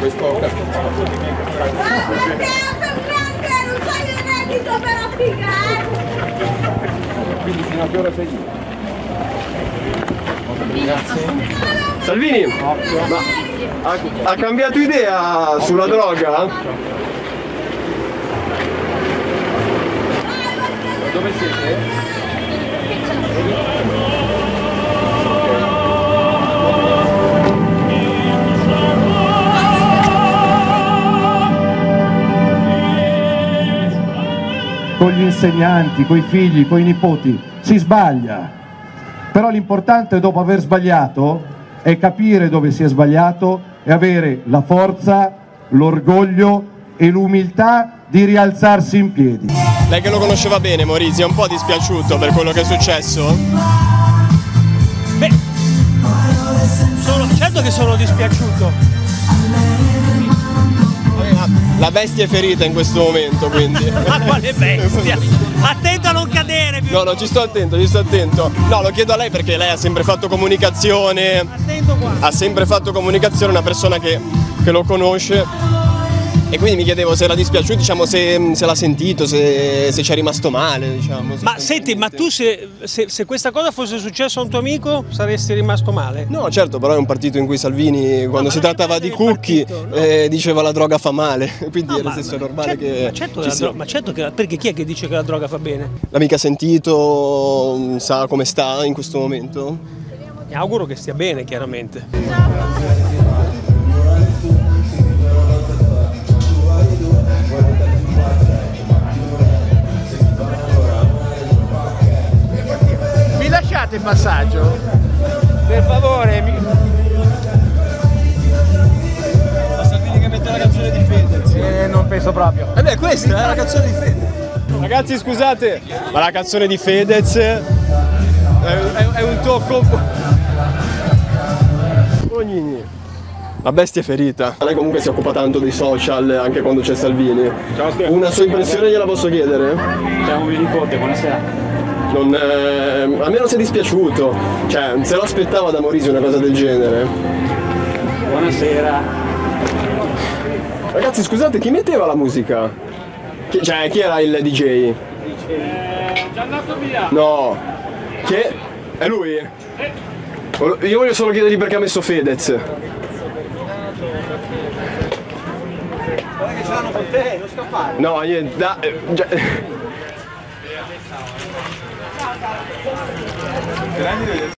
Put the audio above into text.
questo Matteo, sei grande, non c'hai il reddito per applicare. quindi fino a che ora sei lì? Grazie. Salvini, ma ha cambiato idea sulla droga? Dove siete? Con gli insegnanti, coi figli, coi nipoti, si sbaglia. Però l'importante dopo aver sbagliato è capire dove si è sbagliato e avere la forza, l'orgoglio e l'umiltà di rialzarsi in piedi. Lei che lo conosceva bene, Maurizio, è un po' dispiaciuto per quello che è successo? Beh, certo che sono dispiaciuto. La bestia è ferita in questo momento, quindi. Ma quale bestia? Attento a non cadere! No, ci sto attento, ci sto attento. No, lo chiedo a lei perché lei ha sempre fatto comunicazione. Attento qua. Ha sempre fatto comunicazione, una persona che lo conosce. E quindi mi chiedevo se era dispiaciuto, diciamo, se l'ha sentito, se ci è rimasto male, diciamo. Ma senti, ma tu se questa cosa fosse successa a un tuo amico saresti rimasto male? No, certo, però è un partito in cui Salvini, quando si trattava di Cucchi, diceva la droga fa male, quindi era stesso normale che Ma certo che, perché chi è che dice che la droga fa bene? L'ha mica sentito, sa come sta in questo momento? Mi auguro che stia bene, chiaramente. Mi lasciate il passaggio? Per favore. La Salvini che mette la canzone di Fedez. Non penso proprio. Beh, questa è la canzone di Fedez. Ragazzi, scusate, ma la canzone di Fedez è un tocco. Ognini. La bestia è ferita. Lei comunque si occupa tanto dei social anche quando c'è Salvini. Una sua impressione gliela posso chiedere? Siamo mio nipote, buonasera. A me non si è dispiaciuto, cioè se lo aspettava da Maurizio una cosa del genere. Buonasera. Ragazzi, scusate, chi metteva la musica? Chi era il DJ? Giannato Via. No. Chi è? È lui? Io voglio solo chiedergli perché ha messo Fedez. Guarda che ce l'hanno con te, non scappare. No, niente,